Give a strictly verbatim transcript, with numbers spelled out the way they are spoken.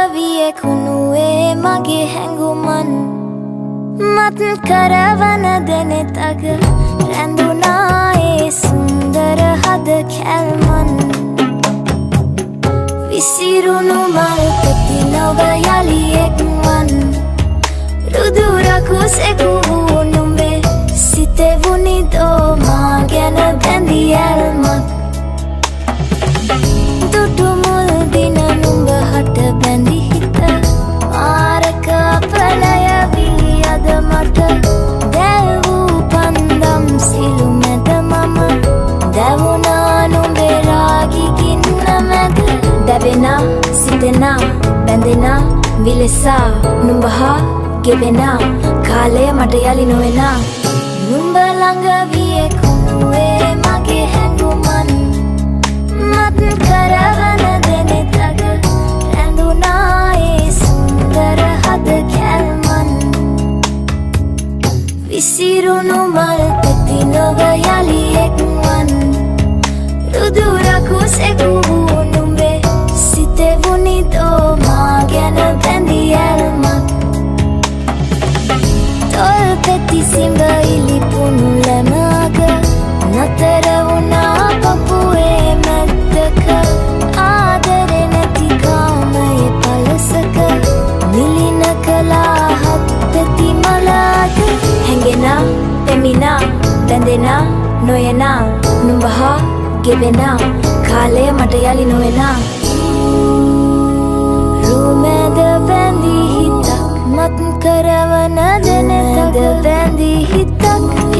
විය කුණුවේ මගේ හැඟුමන් මත් කරවන දෙනෙතග රැඳුනා ඒ සුන්දර හද කැල්මන් විසිරුණු මල් පෙති නොව යලි එක්මන් රුදුරකුසෙකු වූ නුඹේ සිතෙවුනි දෝ මා ගැන බැඳි ඇල්මක් දුටු මුල් දින නුඹ හට බැඳි හිත මාරක අපලය වී අද මට දැල් වූ පන්දම් සිලු මැද මම දැවුනා නුඹේ රාගි ගින්න මැද දැවෙනා සිතෙනා බැඳෙනා විලසා නුඹ හා ගෙවෙනා කාලය මට යලි නොවෙනා නුඹ ළඟ විය කුණුවේ මගේ හැඟුමන් මත් කරවන දෙනෙතග රැඳුනා ඒ සුන්දර හද කැල්මන් විසිරුණු මල් පෙති නොව යලි එක්මන් රුදුරකුසෙකු වූ නුඹේ සිතෙවුනි දෝ මා ගැන බැඳි ඇල්මක් තොල් පෙති සිඹ ඉලිපුණු ලැමග නතර වුණා පපුවේ මැද්දක ආදරෙ නැති කාමයේ පලසක මිලින කලා හත් පෙති මලාද හැඟෙනා පෙමිනා බැඳෙනා නොයනා නුඹ හා ගෙවෙනා කාලය මට යලි නොවෙනා රුමැද බැඳි හිතක් මත් කරවන දෙනෙතග බැඳි හිතක්